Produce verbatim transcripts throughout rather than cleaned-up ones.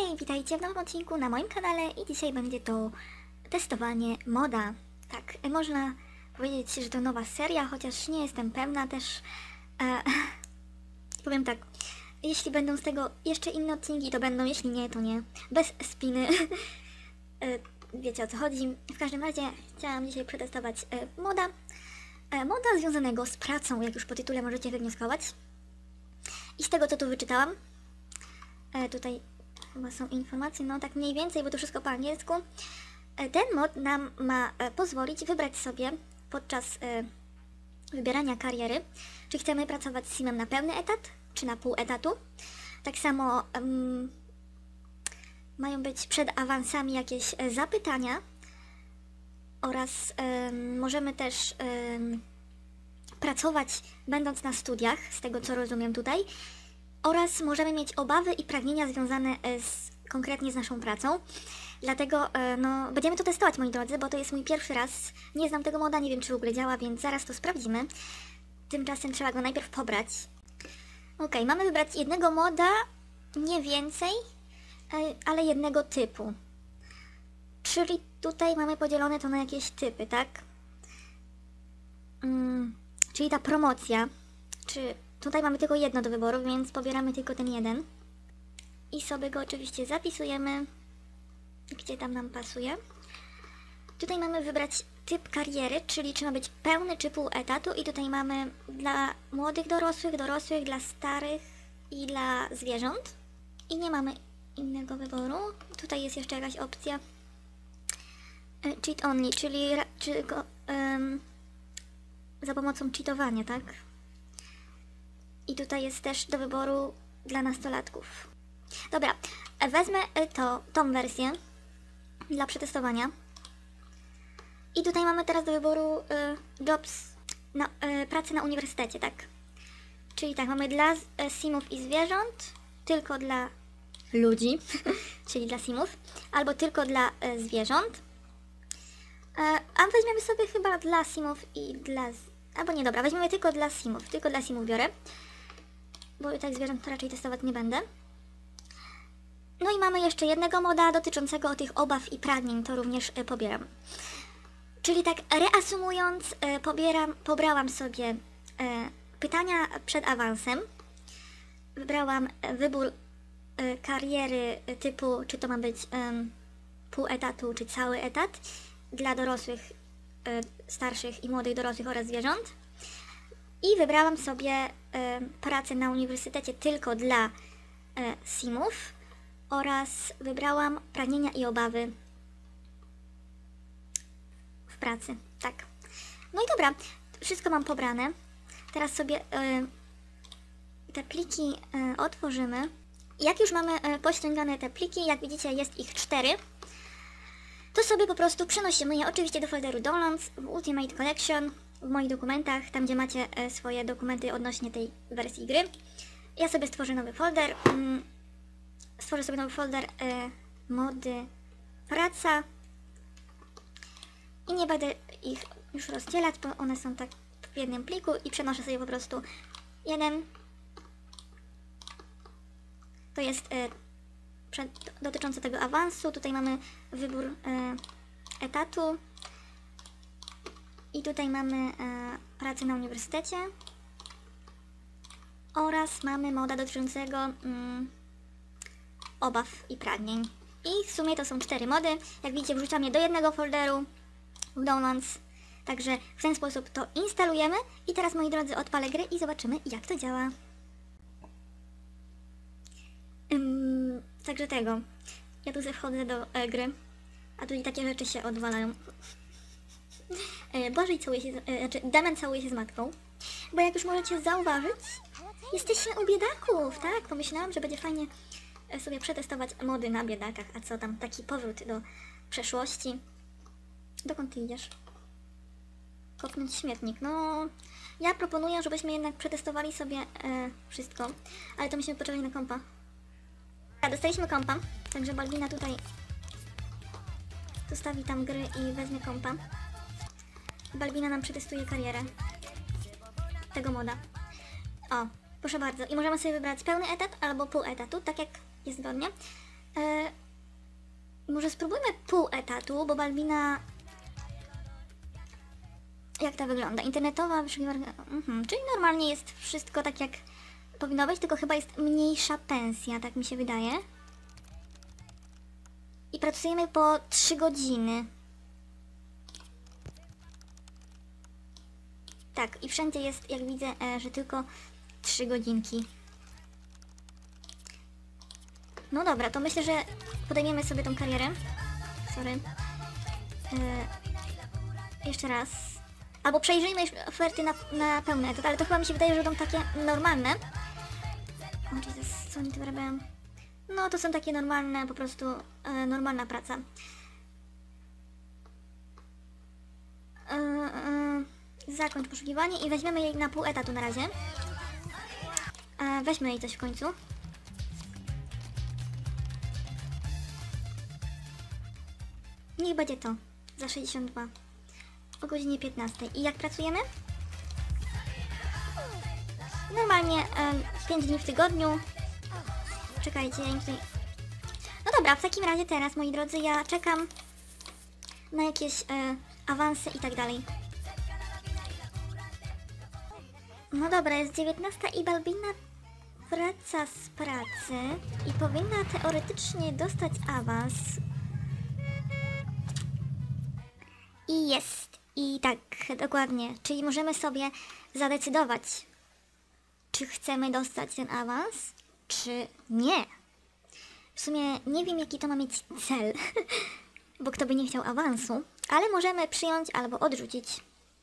Hej, witajcie w nowym odcinku na moim kanale i dzisiaj będzie to testowanie moda. Tak, można powiedzieć, że to nowa seria, chociaż nie jestem pewna też. E, powiem tak, jeśli będą z tego jeszcze inne odcinki, to będą, jeśli nie, to nie. Bez spiny. e, wiecie o co chodzi. W każdym razie chciałam dzisiaj przetestować e, moda. E, moda związanego z pracą, jak już po tytule możecie wywnioskować. I z tego, co tu wyczytałam, e, tutaj chyba są informacje, no tak mniej więcej, bo to wszystko po angielsku. E, ten mod nam ma e, pozwolić wybrać sobie podczas e, wybierania kariery, czy chcemy pracować z simem na pełny etat, czy na pół etatu. Tak samo um, mają być przed awansami jakieś e, zapytania oraz e, możemy też e, pracować będąc na studiach, z tego co rozumiem tutaj, oraz możemy mieć obawy i pragnienia związane z, konkretnie z naszą pracą. Dlatego no, będziemy to testować, moi drodzy, bo to jest mój pierwszy raz. Nie znam tego moda, nie wiem czy w ogóle działa, więc zaraz to sprawdzimy. Tymczasem trzeba go najpierw pobrać. Ok, mamy wybrać jednego moda, nie więcej, ale jednego typu. Czyli tutaj mamy podzielone to na jakieś typy, tak? Hmm, czyli ta promocja, czy... Tutaj mamy tylko jedno do wyboru, więc pobieramy tylko ten jeden. I sobie go oczywiście zapisujemy, gdzie tam nam pasuje. Tutaj mamy wybrać typ kariery, czyli czy ma być pełny czy pół etatu. I tutaj mamy dla młodych dorosłych, dorosłych, dla starych i dla zwierząt. I nie mamy innego wyboru. Tutaj jest jeszcze jakaś opcja cheat only, czyli czy go, um, za pomocą cheatowania, tak? I tutaj jest też do wyboru dla nastolatków. Dobra, wezmę to, tą wersję dla przetestowania. I tutaj mamy teraz do wyboru y, jobs, na, y, pracy na uniwersytecie, tak? Czyli tak, mamy dla y, simów i zwierząt, tylko dla ludzi, czyli dla simów, albo tylko dla y, zwierząt. Y, a weźmiemy sobie chyba dla simów i dla... Albo nie, dobra, weźmiemy tylko dla simów, tylko dla simów biorę. Bo i tak zwierząt to raczej testować nie będę. No i mamy jeszcze jednego moda dotyczącego tych obaw i pragnień, to również y, pobieram. Czyli tak reasumując, y, pobieram, pobrałam sobie y, pytania przed awansem. Wybrałam y, wybór y, kariery y, typu, czy to ma być y, pół etatu, czy cały etat. Dla dorosłych, y, starszych i młodych dorosłych oraz zwierząt. I wybrałam sobie y, pracę na uniwersytecie tylko dla y, simów oraz wybrałam pragnienia i obawy w pracy. Tak. No i dobra, wszystko mam pobrane. Teraz sobie y, te pliki y, otworzymy. Jak już mamy y, pościągane te pliki, jak widzicie jest ich cztery, to sobie po prostu przenosimy je oczywiście do folderu Downloads w Ultimate Collection, w moich dokumentach, tam gdzie macie e, swoje dokumenty odnośnie tej wersji gry. Ja sobie stworzę nowy folder. Mm, stworzę sobie nowy folder e, mody praca. I nie będę ich już rozdzielać, bo one są tak w jednym pliku i przenoszę sobie po prostu jeden. To jest e, przed, dotyczące tego awansu. Tutaj mamy wybór e, etatu. I tutaj mamy e, pracę na uniwersytecie oraz mamy moda dotyczącego mm, obaw i pragnień. I w sumie to są cztery mody. Jak widzicie, wrzucam je do jednego folderu w Downloads. Także w ten sposób to instalujemy. I teraz, moi drodzy, odpalę grę i zobaczymy, jak to działa. Ym, także tego. Ja tu wchodzę do e, gry, a tutaj takie rzeczy się odwalają. Bożej całuje się, znaczy Damian całuje się z matką, bo jak już możecie zauważyć, jesteśmy u biedaków, tak? Pomyślałam, że będzie fajnie sobie przetestować mody na biedakach, a co tam, taki powrót do przeszłości. Dokąd ty idziesz? Kopnąć śmietnik, no... Ja proponuję, żebyśmy jednak przetestowali sobie e, wszystko, ale to musimy poczekać na kompa. Ja, dostaliśmy kompa, także Balbina tutaj zostawi tam gry i weźmie kompa. Balbina nam przetestuje karierę tego moda. O, proszę bardzo. I możemy sobie wybrać pełny etat albo pół etatu, tak jak jest zgodnie. E, może spróbujmy pół etatu, bo Balbina... Jak to wygląda? Internetowa wyszukiwarka... Mhm, czyli normalnie jest wszystko tak jak powinno być, tylko chyba jest mniejsza pensja, tak mi się wydaje. I pracujemy po trzy godziny. Tak, i wszędzie jest, jak widzę, e, że tylko trzy godzinki. No dobra, to myślę, że podejmiemy sobie tą karierę. Sorry. E, jeszcze raz. Albo przejrzyjmy oferty na, na pełny etat, ale to chyba mi się wydaje, że będą takie normalne. O Jezus, co oni tu robią? No to są takie normalne, po prostu e, normalna praca. E, e, zakończ poszukiwanie i weźmiemy jej na pół etatu na razie. E, weźmy jej coś w końcu. Niech będzie to. Za sześćdziesiąt dwa. O godzinie piętnastej. I jak pracujemy? Normalnie e, pięć dni w tygodniu. Czekajcie, ja im tutaj... No dobra, w takim razie teraz, moi drodzy, ja czekam na jakieś e, awanse i tak dalej. No dobra, jest dziewiętnasta i Balbina wraca z pracy i powinna teoretycznie dostać awans. I jest. I tak, dokładnie. Czyli możemy sobie zadecydować, czy chcemy dostać ten awans, czy nie. W sumie nie wiem, jaki to ma mieć cel, bo kto by nie chciał awansu, ale możemy przyjąć albo odrzucić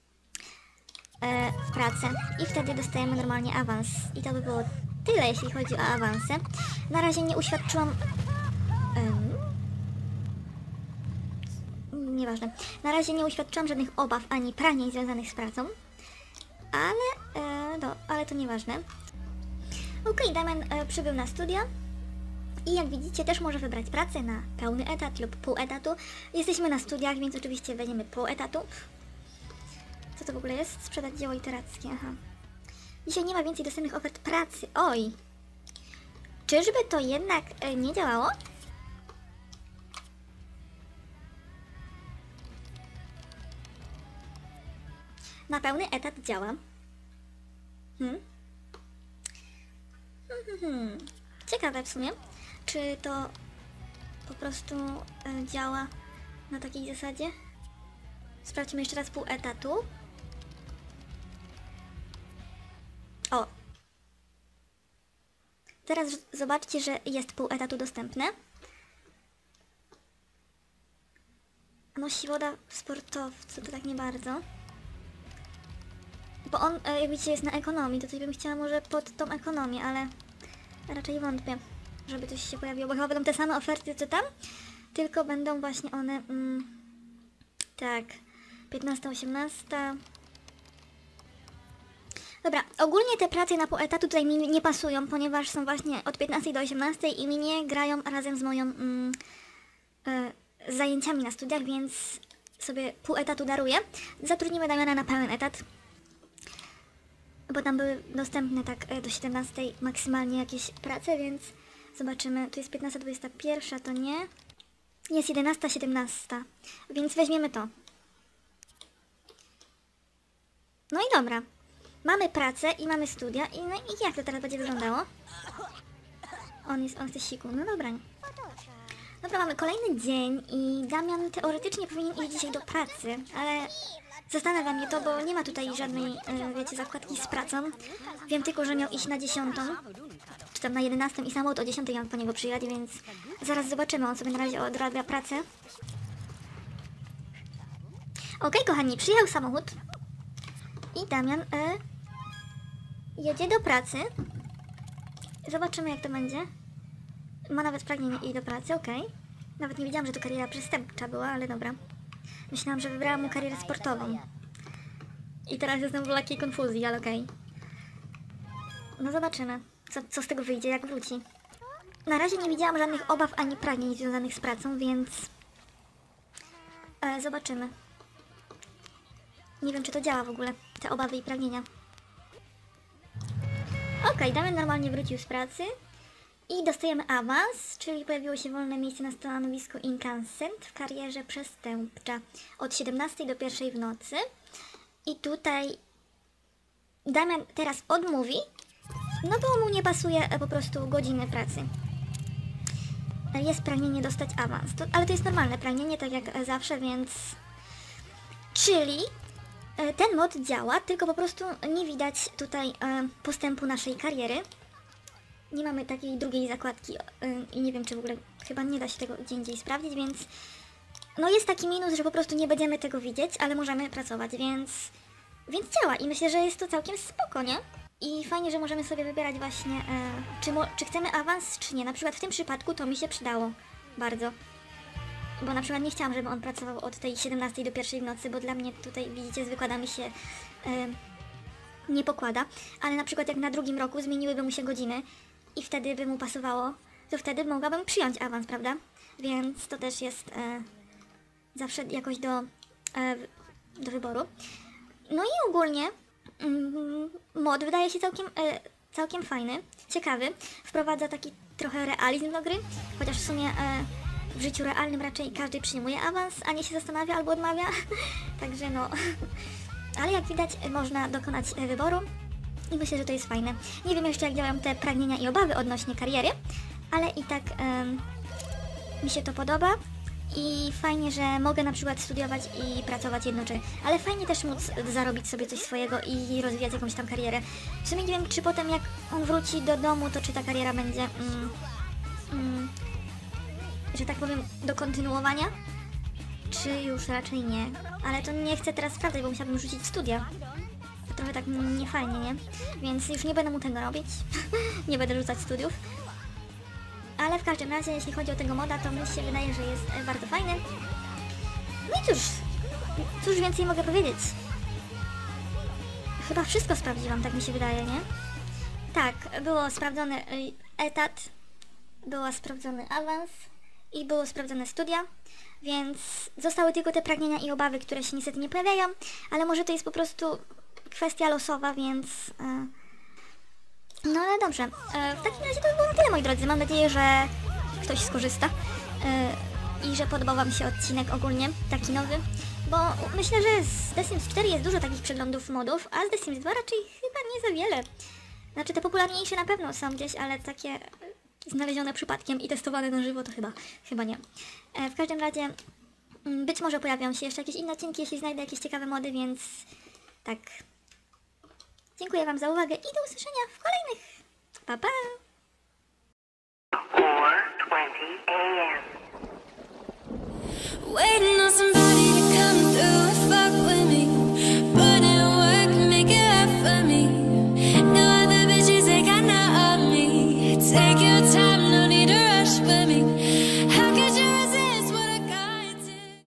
e, pracę i wtedy dostajemy normalnie awans. I to by było tyle, jeśli chodzi o awanse. Na razie nie uświadczyłam... Um, nieważne. Na razie nie uświadczyłam żadnych obaw ani pragnień związanych z pracą, ale, e, no, ale to nieważne. Ok, Damian e, przybył na studia i jak widzicie też może wybrać pracę na pełny etat lub pół etatu. Jesteśmy na studiach, więc oczywiście weźmiemy pół etatu. Co to w ogóle jest? Sprzedać dzieło literackie, aha. Dzisiaj nie ma więcej dostępnych ofert pracy. Oj! Czyżby to jednak e, nie działało? Na pełny etat działa. Hmm? Hmm, hmm, hmm. Ciekawe w sumie, czy to po prostu e, działa na takiej zasadzie. Sprawdźmy jeszcze raz pół etatu. O! Teraz zobaczcie, że jest pół etatu dostępne. No siłoda sportowcu to tak nie bardzo. Bo on, jak widzicie, jest na ekonomii, to coś bym chciała może pod tą ekonomię, ale raczej wątpię, żeby coś się pojawiło, bo chyba będą te same oferty co tam, tylko będą właśnie one, mm, tak, piętnasta, osiemnasta. Dobra, ogólnie te prace na pół etatu tutaj mi nie pasują, ponieważ są właśnie od piętnastej do osiemnastej i mi nie grają razem z moją mm, y, zajęciami na studiach, więc sobie pół etatu daruję. Zatrudnimy Damiana na pełen etat. Bo tam były dostępne tak do siedemnastej maksymalnie jakieś prace, więc zobaczymy. Tu jest piętnasta, dwudziesta pierwsza, to nie. Jest jedenasta, siedemnasta, więc weźmiemy to. No i dobra. Mamy pracę i mamy studia i, no i jak to teraz będzie wyglądało? On jest, on chce siku, no dobra. Dobra, mamy kolejny dzień i Damian teoretycznie powinien iść dzisiaj do pracy, ale... Zastanawia mnie to, bo nie ma tutaj żadnej, e, wiecie, zakładki z pracą. Wiem tylko, że miał iść na dziesiątą, czy tam na jedenastą i samochód o dziesiątej miał po niego przyjechać, więc zaraz zobaczymy, on sobie na razie odrabia pracę. Ok, kochani, przyjechał samochód i Damian e, jedzie do pracy. Zobaczymy, jak to będzie. Ma nawet pragnienie iść do pracy, ok. Nawet nie wiedziałam, że to kariera przestępcza była, ale dobra. Myślałam, że wybrałam mu karierę sportową. I teraz jestem w lekkiej konfuzji, ale okej. Okay. No zobaczymy, co, co z tego wyjdzie, jak wróci. Na razie nie widziałam żadnych obaw ani pragnień związanych z pracą, więc... E, zobaczymy. Nie wiem, czy to działa w ogóle, te obawy i pragnienia. Okej, okay, Damian normalnie wrócił z pracy. I dostajemy awans, czyli pojawiło się wolne miejsce na stanowisku incandescent w karierze przestępcza od siedemnastej do pierwszej w nocy. I tutaj Damian teraz odmówi, no bo mu nie pasuje po prostu godziny pracy. Jest pragnienie dostać awans, to, ale to jest normalne pragnienie, tak jak zawsze, więc... Czyli ten mod działa, tylko po prostu nie widać tutaj postępu naszej kariery. Nie mamy takiej drugiej zakładki i nie wiem, czy w ogóle chyba nie da się tego gdzie indziej sprawdzić, więc no jest taki minus, że po prostu nie będziemy tego widzieć, ale możemy pracować, więc więc działa i myślę, że jest to całkiem spoko, nie? I fajnie, że możemy sobie wybierać właśnie, e, czy, mo czy chcemy awans, czy nie. Na przykład w tym przypadku to mi się przydało bardzo. Bo na przykład nie chciałam, żeby on pracował od tej siedemnastej do pierwszej w nocy, bo dla mnie tutaj, widzicie, z wykładami się e, nie pokłada. Ale na przykład jak na drugim roku zmieniłyby mu się godziny i wtedy by mu pasowało, to wtedy mogłabym przyjąć awans, prawda? Więc to też jest e, zawsze jakoś do, e, do wyboru. No i ogólnie mm, mod wydaje się całkiem, e, całkiem fajny, ciekawy. Wprowadza taki trochę realizm do gry, chociaż w sumie e, w życiu realnym raczej każdy przyjmuje awans, a nie się zastanawia albo odmawia. Także no... Ale jak widać można dokonać e, wyboru i myślę, że to jest fajne. Nie wiem jeszcze jak działają te pragnienia i obawy odnośnie kariery, ale i tak e, mi się to podoba. I fajnie, że mogę na przykład studiować i pracować jednocześnie, ale fajnie też móc zarobić sobie coś swojego i rozwijać jakąś tam karierę. W sumie nie wiem, czy potem jak on wróci do domu, to czy ta kariera będzie, mm, mm, że tak powiem, do kontynuowania, czy już raczej nie. Ale to nie chcę teraz sprawdzać, bo musiałabym rzucić studia. To trochę tak niefajnie, nie? Więc już nie będę mu tego robić, nie będę rzucać studiów. Ale w każdym razie, jeśli chodzi o tego moda, to mi się wydaje, że jest e, bardzo fajny. No i cóż, cóż więcej mogę powiedzieć? Chyba wszystko sprawdziłam, tak mi się wydaje, nie? Tak, było sprawdzony etat, było sprawdzony awans i było sprawdzone studia, więc zostały tylko te pragnienia i obawy, które się niestety nie pojawiają, ale może to jest po prostu kwestia losowa, więc... E, No ale dobrze, e, w takim razie to by było na tyle, moi drodzy. Mam nadzieję, że ktoś skorzysta e, i że podobał Wam się odcinek ogólnie, taki nowy, bo myślę, że z The Sims cztery jest dużo takich przeglądów modów, a z The Sims dwa raczej chyba nie za wiele. Znaczy te popularniejsze na pewno są gdzieś, ale takie znalezione przypadkiem i testowane na żywo to chyba, chyba nie. E, w każdym razie m, być może pojawią się jeszcze jakieś inne odcinki, jeśli znajdę jakieś ciekawe mody, więc tak... Dziękuję Wam za uwagę i do usłyszenia w kolejnych. Pa, pa!